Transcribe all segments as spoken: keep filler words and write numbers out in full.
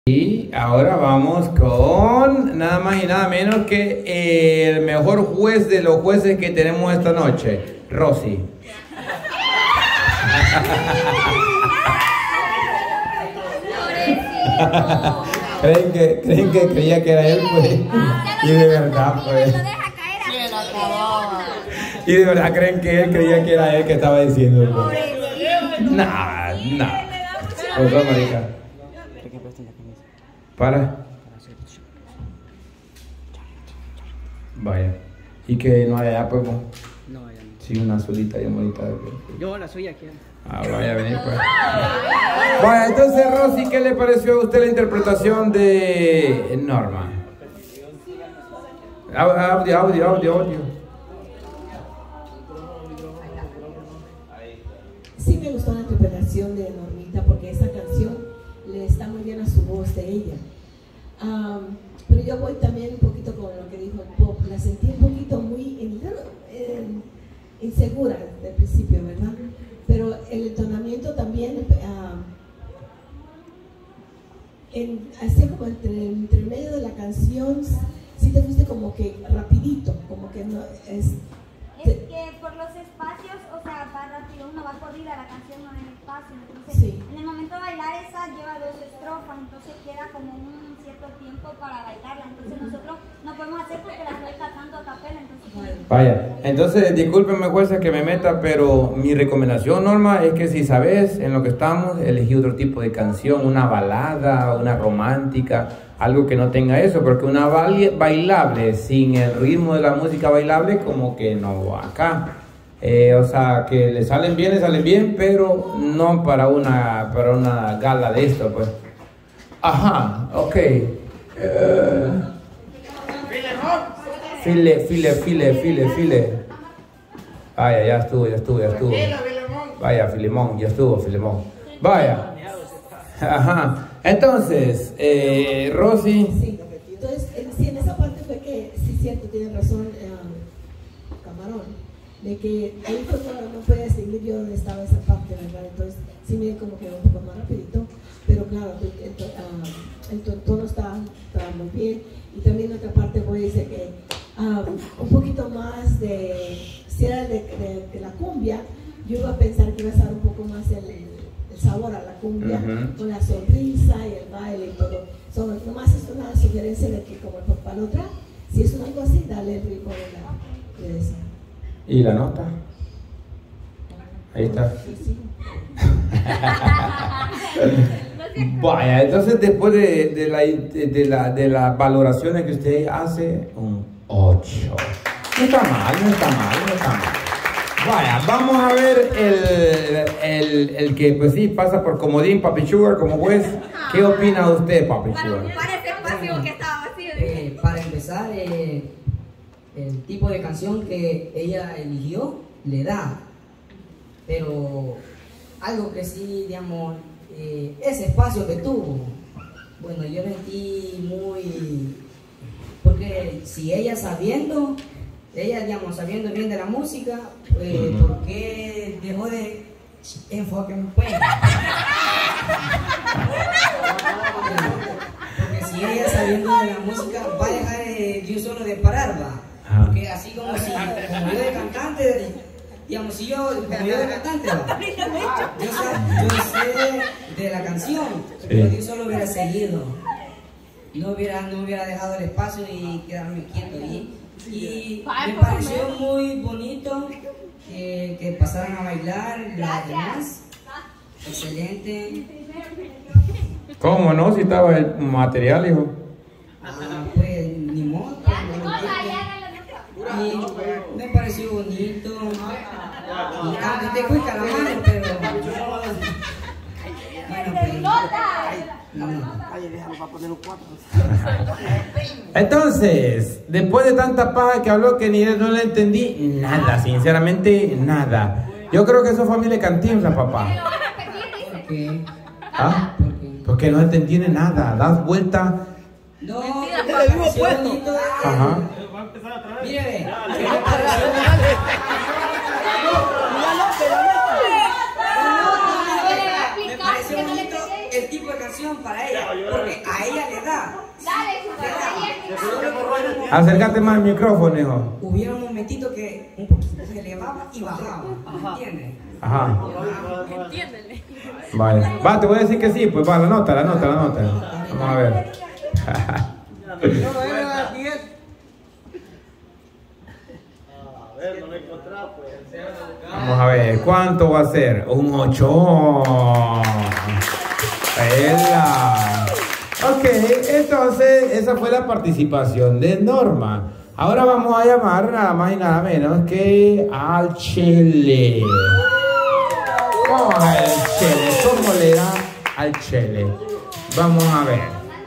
Y ahora vamos con nada más y nada menos que el mejor juez de los jueces que tenemos esta noche, Rosy. ¿Creen que, creen que creía que era él, pues? Y de verdad, pues. Y de verdad creen que él creía que era él que estaba diciendo, pues. Nah, nah. Pues no, marica. Para. Vaya. ¿Y que no hay allá, pues? No, no. Sí, una azulita y bonita. Yo la suya quiero. Ah, vaya a venir, pues. Vaya, entonces, Rosy, ¿qué le pareció a usted la interpretación de Norma? Audio, audio, audio, audio. Sí me gustó la interpretación de Normita porque esa canción le está muy bien a su voz de ella. Um, pero yo voy también un poquito con lo que dijo el pop. La sentí un poquito muy in, eh, insegura del principio, ¿verdad? Pero el entonamiento también, uh, en, así como entre, entre medio de la canción, sí te fuiste como que rapidito, como que no es... Es que por los espacios, o sea, va rápido, uno va corrida, la canción no en el espacio, entonces sí. En el momento de bailar esa lleva dos estrofas, entonces queda como un cierto tiempo para bailarla, entonces nosotros no podemos hacer porque la suelta tanto a capela, entonces... Vaya, entonces discúlpenme jueza que me meta, pero mi recomendación, Norma, es que si sabes en lo que estamos, elegí otro tipo de canción, una balada, una romántica, algo que no tenga eso, porque una bailable sin el ritmo de la música bailable como que no va acá. Eh, o sea, que le salen bien, le salen bien, pero no para una, para una gala de esto, pues. Ajá, ok. Uh, file, file, file, file, file. Vaya, ya estuvo, ya estuvo, ya estuvo. Vaya, Filemón, ya estuvo, Filemón. Vaya. Ajá. Entonces, eh, Rosy. Sí, entonces, sí, en esa parte fue que, sí, cierto, tiene razón, eh, Camarón, de que ahí fue cuando no podía distinguir yo dónde estaba esa parte, ¿verdad? Entonces, sí, me como que un poco más rapidito, pero claro, el, el, uh, el tono estaba, estaba muy bien. Y también otra parte voy a decir que um, un poquito más de, si era de, de, de la cumbia, yo iba a pensar que iba a estar un poco más el, el sabor a la cumbia, uh-huh. Con la sonrisa y el baile y todo. So, nomás es una sugerencia de que como el papá lo trae, si es algo así, dale el ritmo de la de esa. ¿Y la nota? Ahí está. Sí, sí. Vaya, entonces después de, de, la, de, de, la, de las valoraciones que usted hace, un ocho. No está mal, no está mal, no está mal. Vaya, vamos a ver el, el, el que pues sí pasa por comodín, Papi Sugar, como juez. ¿Qué opina usted, Papi Para Sugar? ocupar ese espacio que estaba vacío. Eh, para empezar, eh, el tipo de canción que ella eligió le da, pero algo que sí, digamos, eh, ese espacio que tuvo, bueno, yo sentí muy, porque si ella sabiendo, ella, digamos, sabiendo bien de la música, eh, ¿por qué dejó de enfocarme? Pues? Porque si ella sabiendo de la música va a dejar eh, yo solo de parar, va. Porque así como si, como yo de cantante, digamos, si yo, como yo de cantante, va, yo sé, yo sé de la canción, sí. Pero yo solo hubiera seguido, no hubiera, no hubiera dejado el espacio y quedarme quieto. Y, y me pareció muy bonito que, que pasaran a bailar las demás. Excelente. ¿Cómo no? Si estaba el material, hijo. Ah, pues ni modo. Y me pareció bonito. Y aunque te fui calamar, pero bueno, pues no. Entonces, después de tanta paja que habló que ni no le entendí nada, sinceramente nada. Yo creo que eso fue a mí le Cantinflas, papá. ¿Por qué? ¿Ah? Porque no te entiende nada, das vuelta. No, me pareció bonito. Ajá. Mire, me pareció bonito el tipo de canción canción para ella, porque a ella le da. Acércate más al micrófono, hijo. Hubiera un momentito que un poquito se elevaba y bajaba, ¿entiendes? Ajá. Entiéndele. Vale. Va, te voy a decir que sí, pues va, la nota, la nota, la nota. Vamos a ver. Vamos a ver, ¿cuánto va a ser? Un ocho. ¡Ela! Ok, entonces esa fue la participación de Norma. Ahora vamos a llamar nada más y nada menos que al Chele. Vamos a ver al Chele, ¿cómo le da al Chele? Vamos a ver.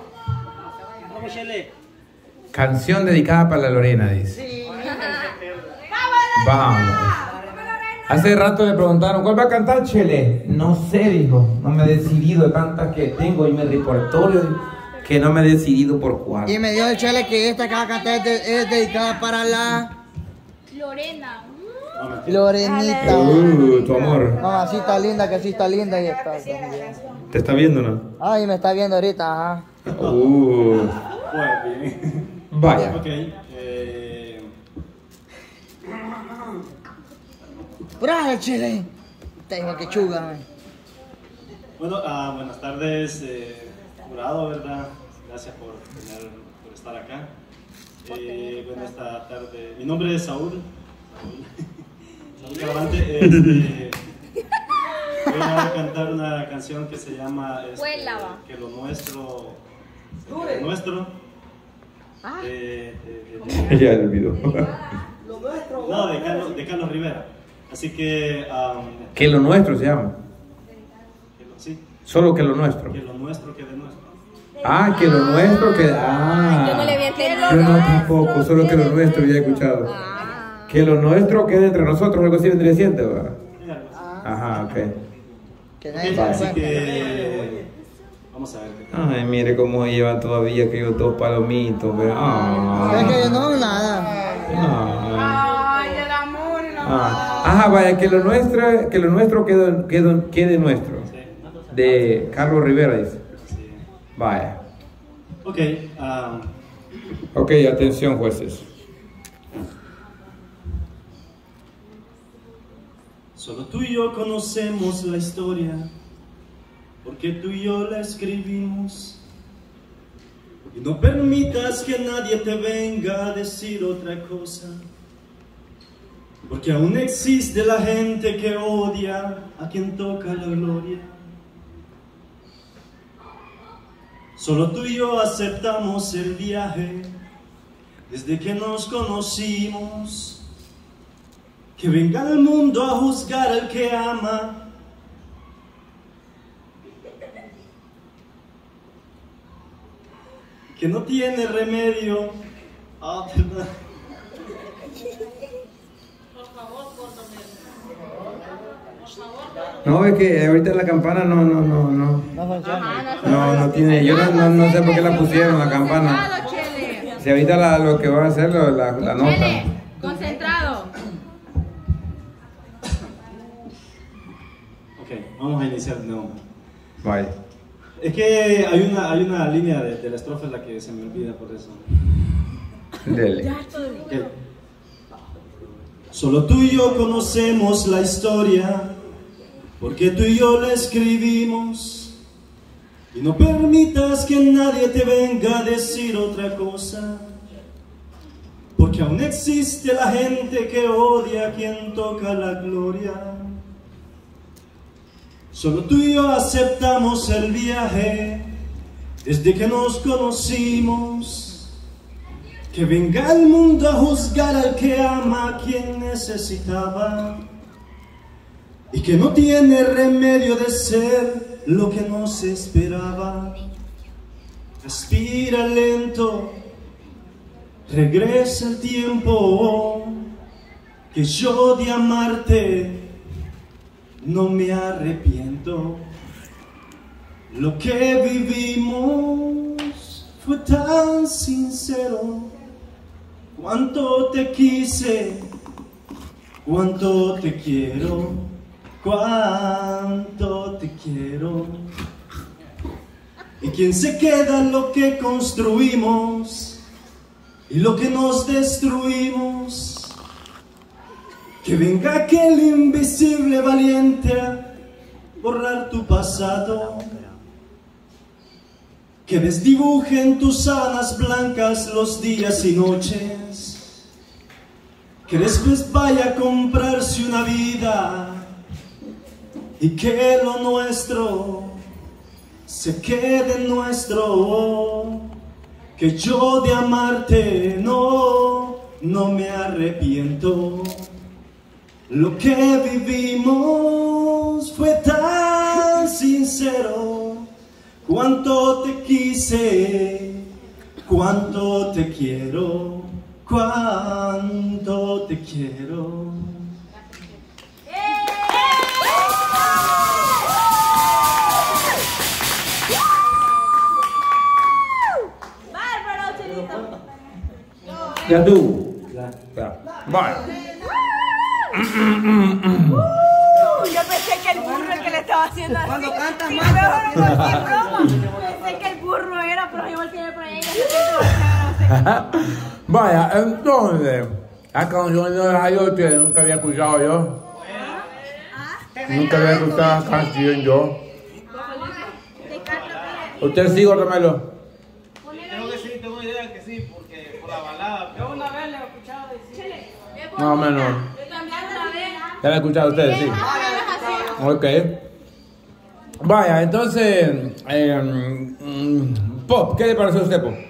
Canción dedicada para la Lorena, dice. Vamos. Hace rato le preguntaron, ¿cuál va a cantar, Chele? No sé, dijo. No me he decidido de tantas que tengo en mi repertorio que no me he decidido por cuál. Y me dijo el Chele que esta que va a cantar es, de, es dedicada para la... Lorena. Lorenita. Uh, tu amor. Mamacita linda, que sí está linda y está. ¿Te está viendo, no? Ay, me está viendo ahorita, ajá. Uh. Pues bien. Vaya. Ok. Eh... ¡Bravo, Chele! Te dijo que chuga, man. Bueno, uh, buenas tardes, eh, jurado, ¿verdad? Gracias por, tener, por estar acá. Eh, bueno, esta tarde. Mi nombre es Saúl. Saúl, Saúl Caravante. Este, voy a cantar una canción que se llama este, Que lo nuestro. Que lo nuestro. De, de, de, de, Ya le olvidó. no, de Carlos, de Carlos Rivera. Así que... Um, que lo nuestro se llama. Que lo, sí. Solo que lo nuestro. Que lo nuestro quede nuestro. Ah, que lo nuestro quede... Ah. Yo no le había entendido. Yo no tampoco, solo que lo nuestro había escuchado. Ah. Que lo nuestro quede entre nosotros, algo así vendría siendo, ¿verdad? Ajá, ok. Que nadie Okay, se así que... Vamos a ver qué tal. Ay, mire cómo llevan todavía aquellos dos palomitos, ¿verdad? Ah. Es que yo no nada. Ah. Ay, el amor, el amor. Ah. Ajá, vaya, que lo nuestro, que lo nuestro quede, quede, quede nuestro. Sí. De Carlos Rivera, dice. Sí. Vaya. Ok. Um, Ok, atención, jueces. Solo tú y yo conocemos la historia, porque tú y yo la escribimos. Y no permitas que nadie te venga a decir otra cosa, porque aún existe la gente que odia a quien toca la gloria. Solo tú y yo aceptamos el viaje desde que nos conocimos. Que venga al mundo a juzgar al que ama. Que no tiene remedio. Ah, ¿verdad? No, es que ahorita la campana no, no, no, no. No funciona. No, no tiene, yo no, no, no sé por qué la pusieron la campana. Si ahorita la, lo que va a hacer lo- la, la nota. Concentrado. Ok, vamos a iniciar de nuevo. Vaya. Es que hay una, hay una línea de, de la estrofa en la que se me olvida por eso. Dele. Ok. Solo tú y yo conocemos la historia, porque tú y yo la escribimos. Y no permitas que nadie te venga a decir otra cosa, porque aún existe la gente que odia a quien toca la gloria. Solo tú y yo aceptamos el viaje desde que nos conocimos. Que venga al mundo a juzgar al que ama a quien necesitaba, y que no tiene remedio de ser lo que no se esperaba. Respira lento, regresa el tiempo, que yo de amarte no me arrepiento. Lo que vivimos fue tan sincero. Cuánto te quise, cuánto te quiero, cuánto te quiero. ¿Y quién se queda en lo que construimos y lo que nos destruimos? Que venga aquel invisible valiente a borrar tu pasado, que desdibuje en tus sábanas blancas los días y noches, que después vaya a comprarse una vida y que lo nuestro se quede nuestro. Que yo de amarte no, no me arrepiento. Lo que vivimos fue tan sincero. Cuánto te quise, cuánto te quiero, cuánto te quiero. Ya tú. Ya. Vale. Yo pensé que el burro el que le estaba haciendo así. Cuando cantas Sí, más. mejor no hacía broma. Pensé que el burro era, pero yo volteé por ahí y se Vaya, entonces, la canción de radio que nunca había escuchado yo. Nunca había escuchado la canción yo. ¿Usted sí, Gordomelo? Tengo que sí, tengo idea que sí, porque por la balada. Yo una vez le he escuchado decir. Más o menos. Yo también una vez. ¿Ya la han escuchado ustedes? Sí. Ok. Vaya, entonces, eh, mm, Pop, ¿qué le parece a usted, Pop?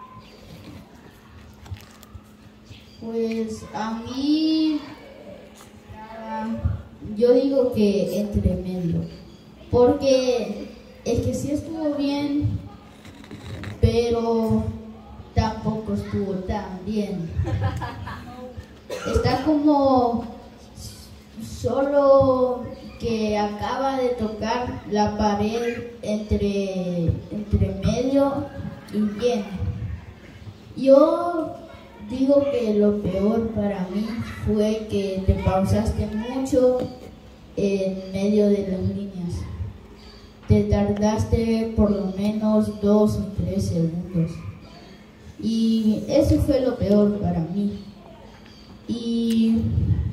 Pues a mí, ah, yo digo que entre medio, porque es que sí estuvo bien, pero tampoco estuvo tan bien. Está como solo que acaba de tocar la pared entre, entre medio y bien. Yo digo que lo peor para mí fue que te pausaste mucho en medio de las líneas. Te tardaste por lo menos dos o tres segundos. Y eso fue lo peor para mí. Y